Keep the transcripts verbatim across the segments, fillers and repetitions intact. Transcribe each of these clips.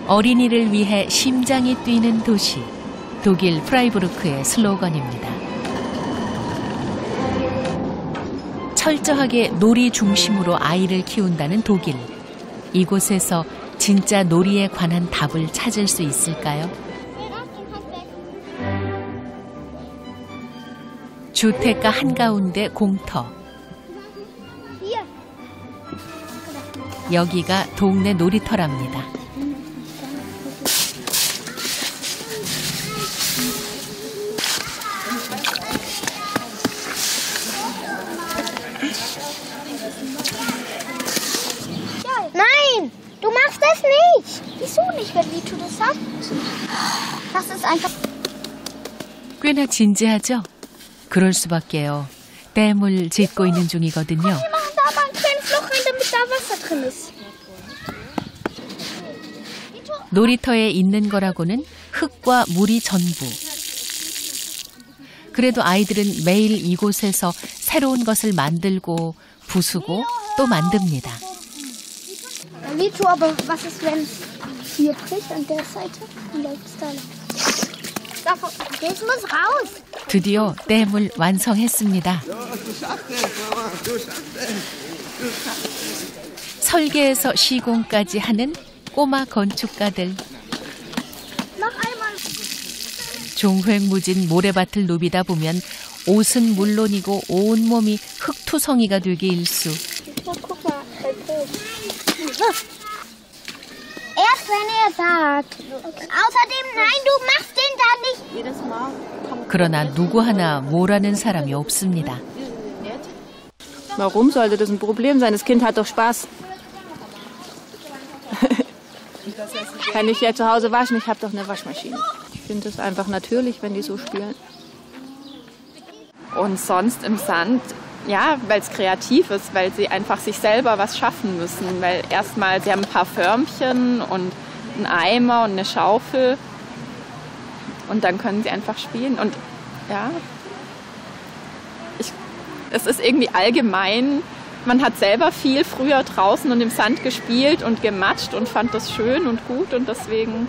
어린이를 위해 심장이 뛰는 도시, 독일 프라이부르크의 슬로건입니다. 철저하게 놀이 중심으로 아이를 키운다는 독일. 이곳에서 진짜 놀이에 관한 답을 찾을 수 있을까요? 주택가 한가운데 공터. 여기가 동네 놀이터랍니다. Nein, du machst das nicht. Wieso nicht, wenn Vito das sagt? Das ist einfach. 꽤나 진지하죠? 그럴 수밖에요. 댐을 짓고 있는 중이거든요. 놀이터에 있는 거라고는 흙과 물이 전부. 그래도 아이들은 매일 이곳에서 새로운 것을 만들고 부수고 또 만듭니다. Vito, aber was ist, wenn es hier bricht an der Seite? Dann läuft es da lang. Das muss raus. 드디어 댐을 완성했습니다. 설계에서 시공까지 하는 꼬마 건축가들. 종횡무진 모래밭을 누비다 보면 옷은 물론이고 온몸이 흙투성이가 되기 일쑤. Erst wenn er sagt. Außerdem, nein, du machst den da nicht. Jedes Mal. 그러나 누구 하나 뭐라는 사람이 없습니다. Warum sollte das ein Problem sein? Das Kind hat doch Spaß. Kann ich ja zu Hause waschen, ich habe doch eine Waschmaschine. Ich finde es einfach natürlich, wenn die so spielen. Und sonst im Sand, ja, weil es kreativ ist, weil sie einfach sich selber was schaffen müssen. Weil erstmal, sie haben ein paar Förmchen und einen Eimer und eine Schaufel. Und dann können sie einfach spielen. Und ja, ich, es ist irgendwie allgemein. Man hat selber viel früher draußen und im Sand gespielt und gematscht und fand das schön und gut. Und deswegen.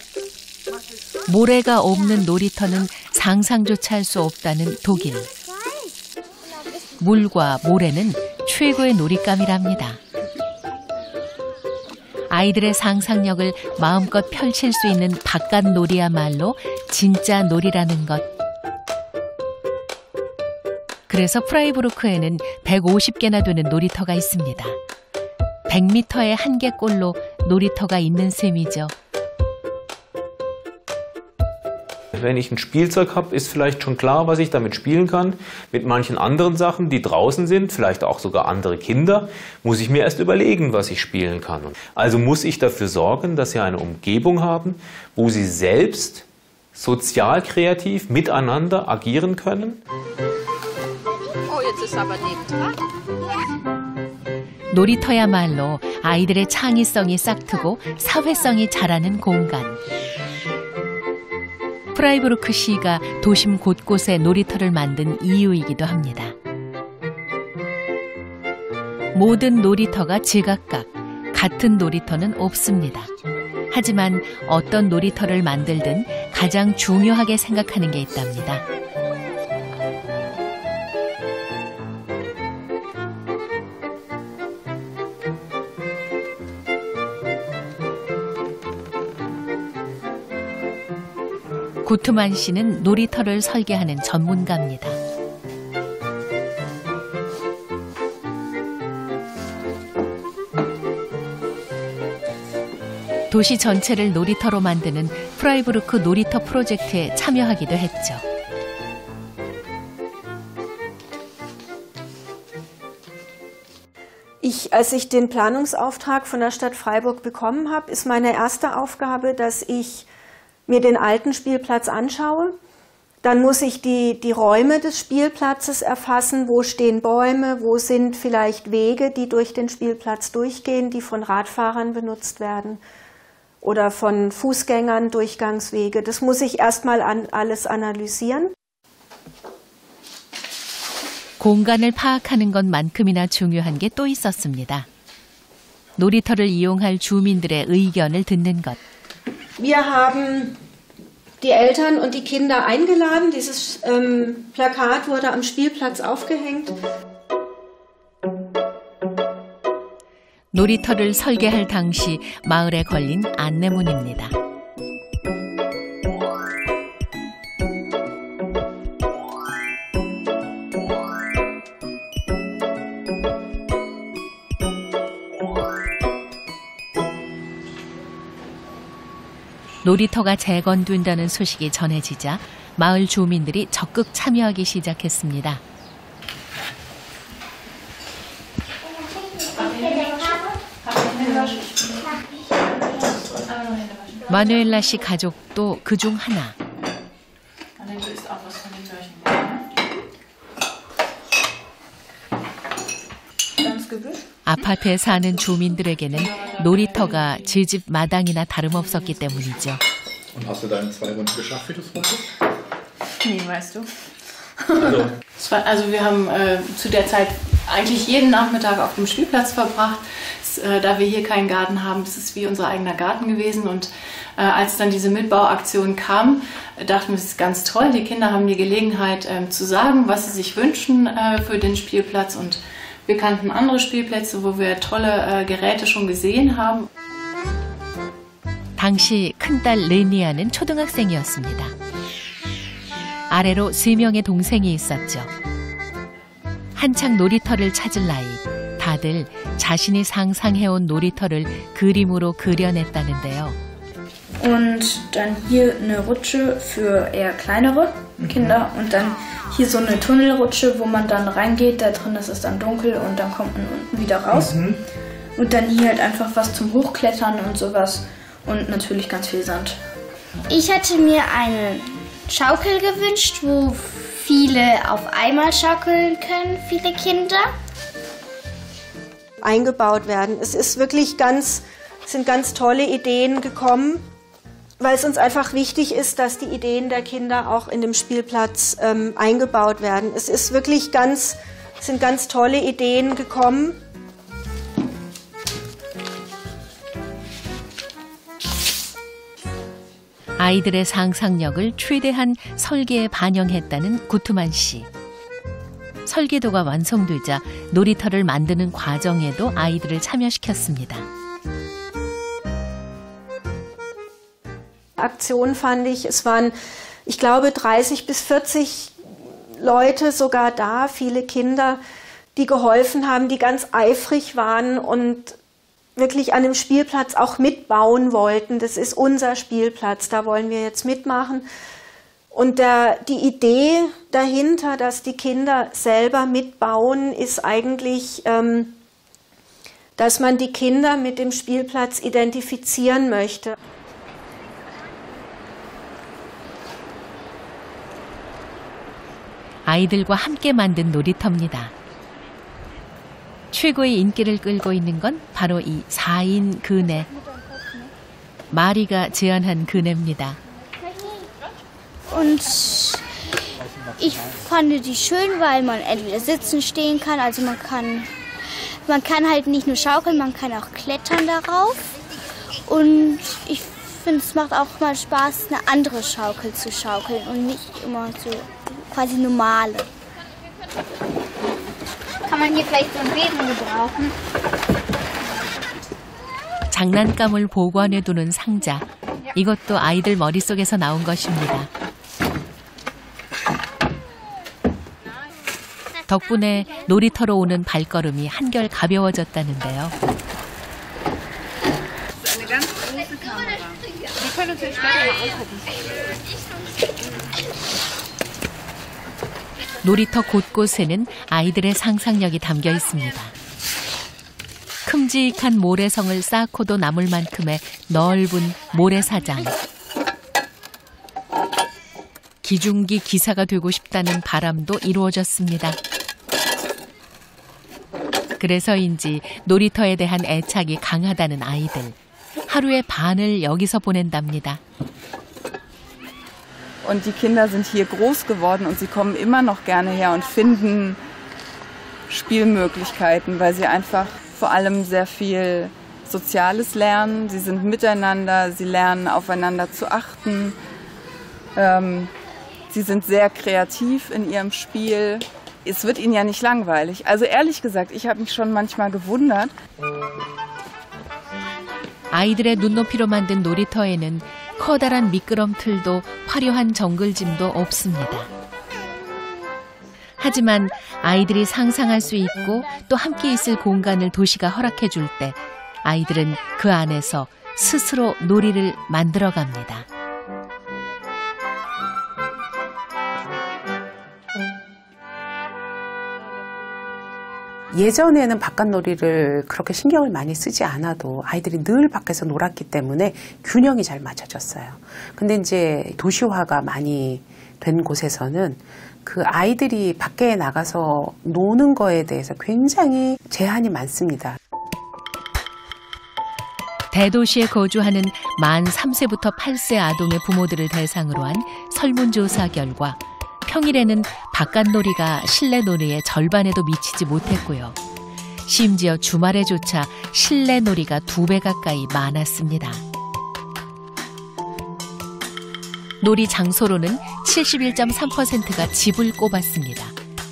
모래가 없는 놀이터는 상상조차 할 수 없다는 독일. 물과 모래는 최고의 놀잇감이랍니다. 아이들의 상상력을 마음껏 펼칠 수 있는 바깥 놀이야말로 진짜 놀이라는 것. 그래서 프라이부르크에는 백오십 개나 되는 놀이터가 있습니다. 백 미터의 한 개꼴로 놀이터가 있는 셈이죠. Wenn ich ein Spielzeug habe, ist vielleicht schon klar, was ich damit spielen kann. Mit manchen anderen Sachen, die draußen sind, vielleicht auch sogar andere Kinder, muss ich mir erst überlegen, was ich spielen kann. Also muss ich dafür sorgen, dass sie eine Umgebung haben, wo sie selbst sozial kreativ miteinander agieren können. Oh, jetzt ist aber nebendran. 놀이터야말로 아이들의 창의성이 싹트고 사회성이 자라는 공간. 프라이부르크 시가 도심 곳곳에 놀이터를 만든 이유이기도 합니다. 모든 놀이터가 제각각, 같은 놀이터는 없습니다. 하지만 어떤 놀이터를 만들든 가장 중요하게 생각하는 게 있답니다. 구트만 씨는 놀이터를 설계하는 전문가입니다. 도시 전체를 놀이터로 만드는 프라이부르크 놀이터 프로젝트에 참여하기도 했죠. Ich, als ich den Planungsauftrag von der Stadt Freiburg bekommen habe, ist meine erste Aufgabe, dass ich mir den alten Spielplatz anschaue. Dann muss ich die, die Räume des Spielplatzes erfassen. Wo stehen Bäume, wo sind vielleicht Wege, die durch den Spielplatz durchgehen, die von Radfahrern benutzt werden oder von Fußgängern Durchgangswege. Das muss ich erstmal an, alles analysieren. 공간을 파악하는 것만큼이나 중요한 게 또 있었습니다. 놀이터를 이용할 주민들의 의견을 듣는 것. Wir haben die Eltern und die Kinder eingeladen. Dieses ähm, Plakat wurde am Spielplatz aufgehängt. 놀이터를 설계할 당시 마을에 걸린 안내문입니다. 놀이터가 재건된다는 소식이 전해지자 마을 주민들이 적극 참여하기 시작했습니다. 마누엘라 씨 가족도 그중 하나. 아파트에 사는 주민들에게는 놀이터가 지 집 마당이나 다름없었기 때문이죠. Und hast du deine zwei Runden geschafft, wie du es wolltest? Nee, weißt du. Also, also wir haben äh, zu der Zeit eigentlich jeden Nachmittag auf dem Spielplatz verbracht. Es, äh, da wir hier keinen Garten haben, das ist wie unser eigener Garten gewesen. Und äh, als dann diese Mitbauaktion kam, äh, dachten wir, es ist ganz toll. Die Kinder haben die Gelegenheit äh, zu sagen, was sie sich wünschen äh, für den Spielplatz. Und wir kannten andere Spielplätze, wo wir tolle äh, Geräte schon gesehen haben. 당시 큰딸 레니아는 초등학생이었습니다. 아래로 세 명의 동생이 있었죠. 한창 놀이터를 찾을 나이, 다들 자신이 상상해온 놀이터를 그림으로 그려냈다는데요. Und dann hier eine Rutsche für eher kleinere Kinder und dann hier so eine Tunnelrutsche, wo man dann reingeht, da drin ist es dann dunkel und dann kommt man unten wieder raus. Mhm. Und dann hier halt einfach was zum Hochklettern und sowas und natürlich ganz viel Sand. Ich hatte mir eine Schaukel gewünscht, wo viele auf einmal schaukeln können, viele Kinder. Eingebaut werden. Es ist wirklich ganz, sind ganz tolle Ideen gekommen, weil es uns einfach wichtig ist, dass die Ideen der Kinder auch in dem Spielplatz ähm, eingebaut werden. Es ist wirklich ganz, sind ganz tolle Ideen gekommen. 아이들의 상상력을 최대한 설계에 반영했다는 구트만 씨. 설계도가 완성되자 놀이터를 만드는 과정에도 아이들을 참여시켰습니다. Aktion fand ich, es waren, ich glaube, dreißig bis vierzig Leute sogar da, viele Kinder, die geholfen haben, die ganz eifrig waren und wirklich an dem Spielplatz auch mitbauen wollten. Das ist unser Spielplatz, da wollen wir jetzt mitmachen. Und der, die Idee dahinter, dass die Kinder selber mitbauen, ist eigentlich, ähm, dass man die Kinder mit dem Spielplatz identifizieren möchte. 아이들과 함께 만든 놀이터입니다. 최고의 인기를 끌고 있는 건 바로 이 사 인 그네. 마리가 제안한 그네입니다. Und ich fand die schön, weil man entweder sitzen, stehen kann. Also man kann, man kann halt nicht nur schaukeln, man kann auch klettern darauf. Und ich finde, es macht auch mal Spaß, eine andere Schaukel zu schaukeln und nicht immer so quasi normale. Kann man hier vielleicht so einen Besen gebrauchen? 장난감을 보관해두는 상자. 이것도 아이들 머릿속에서 나온 것입니다. 덕분에 놀이터로 오는 발걸음이 한결 가벼워졌다는데요. 놀이터 곳곳에는 아이들의 상상력이 담겨 있습니다. 큼직한 모래성을 쌓고도 남을 만큼의 넓은 모래사장. 기중기 기사가 되고 싶다는 바람도 이루어졌습니다. 그래서인지 놀이터에 대한 애착이 강하다는 아이들. 하루의 반을 여기서 보낸답니다. Und die Kinder sind hier groß geworden und sie kommen immer noch gerne her und finden Spielmöglichkeiten, weil sie einfach vor allem sehr viel soziales Lernen, sie sind miteinander, sie lernen aufeinander zu achten, ähm, sie sind sehr kreativ in ihrem Spiel. Es wird ihnen ja nicht langweilig. Also ehrlich gesagt, ich habe mich schon manchmal gewundert. 아이들의 눈높이로 만든 놀이터에는 커다란 미끄럼틀도 화려한 정글짐도 없습니다. 하지만 아이들이 상상할 수 있고 또 함께 있을 공간을 도시가 허락해 줄 때 아이들은 그 안에서 스스로 놀이를 만들어갑니다. 예전에는 바깥놀이를 그렇게 신경을 많이 쓰지 않아도 아이들이 늘 밖에서 놀았기 때문에 균형이 잘 맞춰졌어요. 근데 이제 도시화가 많이 된 곳에서는 그 아이들이 밖에 나가서 노는 거에 대해서 굉장히 제한이 많습니다. 대도시에 거주하는 만 삼 세부터 팔 세 아동의 부모들을 대상으로 한 설문조사 결과 평일에는 바깥놀이가 실내놀이의 절반에도 미치지 못했고요. 심지어 주말에조차 실내놀이가 두 배 가까이 많았습니다. 놀이 장소로는 칠십일 점 삼 퍼센트가 집을 꼽았습니다.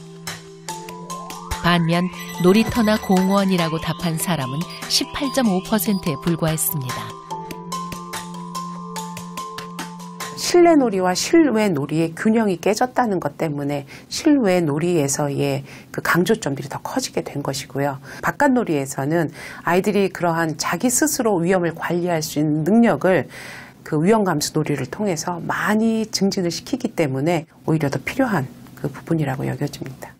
반면 놀이터나 공원이라고 답한 사람은 십팔 점 오 퍼센트에 불과했습니다. 실내 놀이와 실외 놀이의 균형이 깨졌다는 것 때문에 실외 놀이에서의 그 강조점들이 더 커지게 된 것이고요. 바깥 놀이에서는 아이들이 그러한 자기 스스로 위험을 관리할 수 있는 능력을 그 위험 감수 놀이를 통해서 많이 증진을 시키기 때문에 오히려 더 필요한 그 부분이라고 여겨집니다.